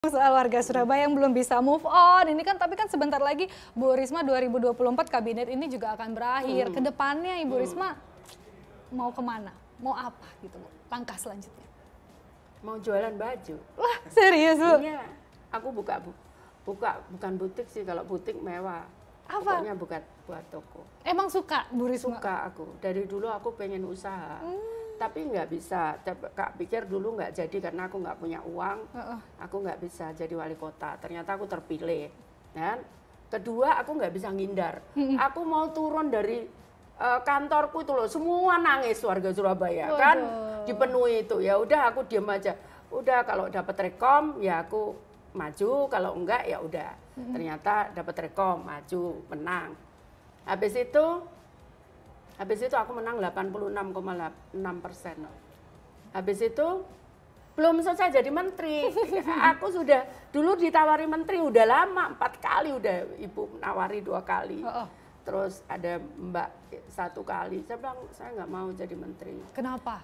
Soal warga Surabaya yang belum bisa move on, ini kan tapi kan sebentar lagi Bu Risma 2024 kabinet ini juga akan berakhir. Kedepannya Ibu Risma mau kemana? Mau apa gitu Bu? Langkah selanjutnya? Mau jualan baju. Wah serius Bu? Iya, aku bukan butik sih, kalau butik mewah. Apa? Pokoknya buat toko. Emang suka Bu Risma? Suka aku, dari dulu aku pengen usaha. Tapi nggak bisa, Kak pikir dulu nggak jadi karena aku nggak punya uang, aku nggak bisa jadi wali kota. Ternyata aku terpilih. Dan kedua aku nggak bisa ngindar. Aku mau turun dari kantorku itu loh, semua nangis warga Surabaya. Waduh. Kan dipenuhi itu. Ya udah aku diem aja. Udah kalau dapat rekom ya aku maju, kalau enggak ya udah. Ternyata dapat rekom, maju, menang. Habis itu aku menang 86,6%. Habis itu belum selesai jadi menteri. Aku sudah dulu ditawari menteri udah lama, 4 kali udah Ibu nawari 2 kali. Terus ada Mbak 1 kali. Saya bilang saya nggak mau jadi menteri. Kenapa?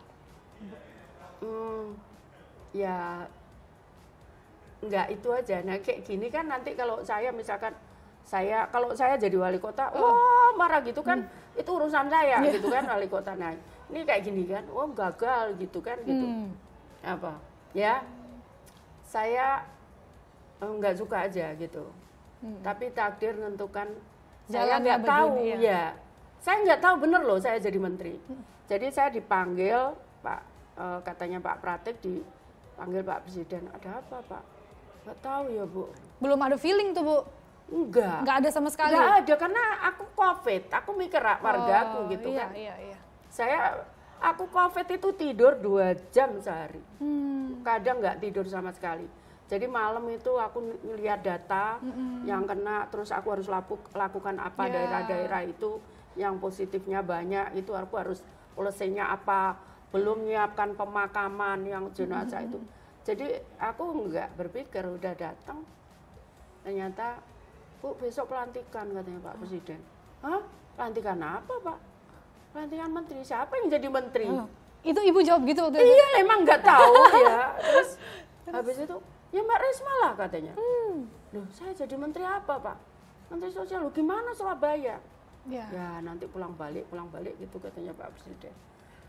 Ya nggak itu aja. Nah kayak gini kan nanti kalau saya misalkan kalau saya jadi wali kota, wah marah gitu kan, itu urusan saya gitu kan wali kota. Nah ini kayak gini kan, wah gagal gitu kan gitu. Apa? Ya saya nggak suka aja gitu. Tapi takdir menentukan, saya nggak tahu ya. Saya nggak tahu bener loh saya jadi menteri. Jadi saya dipanggil katanya Pak Pratik dipanggil Pak Presiden. Ada apa Pak? Nggak tahu ya Bu. Belum ada feeling tuh Bu? Enggak. Nggak ada sama sekali? Nggak ada, karena aku COVID, aku mikir warga aku gitu kan. Iya. Aku COVID itu tidur 2 jam sehari. Kadang nggak tidur sama sekali. Jadi malam itu aku ngelihat data yang kena, terus aku harus lakukan apa daerah-daerah itu yang positifnya banyak, itu aku harus polisinya apa, belum menyiapkan pemakaman yang jenazah itu. Jadi aku nggak berpikir, udah datang, ternyata Bu, besok pelantikan katanya Pak Presiden. Hah? Pelantikan apa Pak? Pelantikan menteri. Siapa yang jadi menteri? Itu Ibu jawab gitu waktu itu? Iya, emang nggak tahu ya. Terus habis itu, ya Mbak Risma lah katanya. Loh, saya jadi menteri apa Pak? Menteri sosial. Loh, gimana Surabaya? Ya nanti pulang balik gitu katanya Pak Presiden.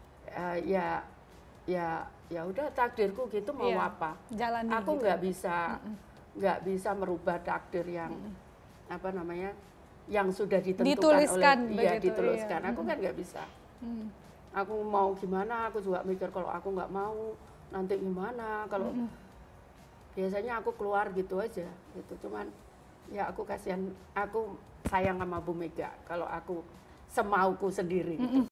Ya udah takdirku gitu, mau apa? Jalani aku gitu. nggak bisa merubah takdir yang apa namanya, yang sudah ditentukan dituliskan oleh begitu, dituliskan. Aku kan nggak bisa. Aku mau gimana, aku juga mikir kalau aku nggak mau nanti gimana, kalau biasanya aku keluar gitu aja gitu. Cuman ya aku kasihan, aku sayang sama Bu Mega kalau aku semauku sendiri gitu.